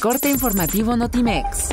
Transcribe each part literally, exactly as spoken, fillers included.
Corte informativo Notimex.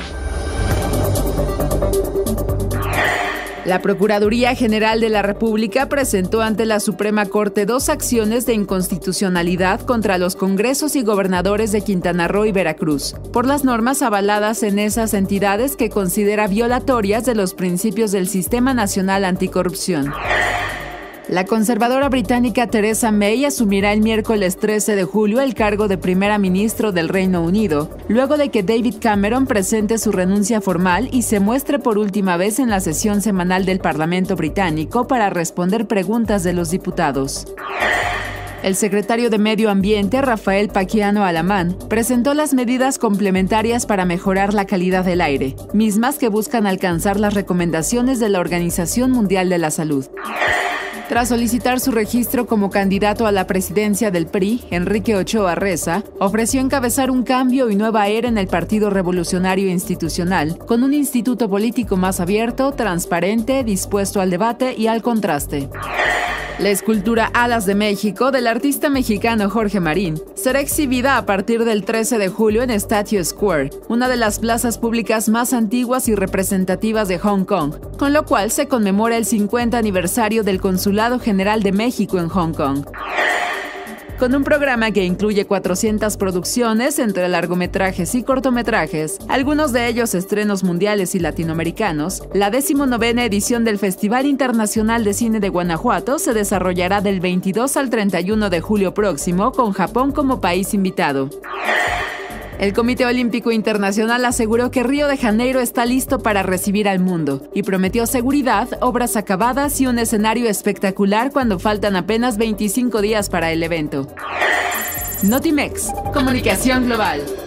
La Procuraduría General de la República presentó ante la Suprema Corte dos acciones de inconstitucionalidad contra los congresos y gobernadores de Quintana Roo y Veracruz, por las normas avaladas en esas entidades que considera violatorias de los principios del Sistema Nacional Anticorrupción. La conservadora británica Theresa May asumirá el miércoles trece de julio el cargo de primera ministro del Reino Unido, luego de que David Cameron presente su renuncia formal y se muestre por última vez en la sesión semanal del Parlamento británico para responder preguntas de los diputados. El secretario de Medio Ambiente, Rafael Paquiano Alamán, presentó las medidas complementarias para mejorar la calidad del aire, mismas que buscan alcanzar las recomendaciones de la Organización Mundial de la Salud. Tras solicitar su registro como candidato a la presidencia del P R I, Enrique Ochoa Reza ofreció encabezar un cambio y nueva era en el Partido Revolucionario Institucional, con un instituto político más abierto, transparente, dispuesto al debate y al contraste. La escultura Alas de México del artista mexicano Jorge Marín será exhibida a partir del trece de julio en Statue Square, una de las plazas públicas más antiguas y representativas de Hong Kong, con lo cual se conmemora el cincuenta aniversario del Consulado General de México en Hong Kong. Con un programa que incluye cuatrocientas producciones entre largometrajes y cortometrajes, algunos de ellos estrenos mundiales y latinoamericanos, la decimonovena edición del Festival Internacional de Cine de Guanajuato se desarrollará del veintidós al treinta y uno de julio próximo, con Japón como país invitado. El Comité Olímpico Internacional aseguró que Río de Janeiro está listo para recibir al mundo y prometió seguridad, obras acabadas y un escenario espectacular cuando faltan apenas veinticinco días para el evento. Notimex, Comunicación Global.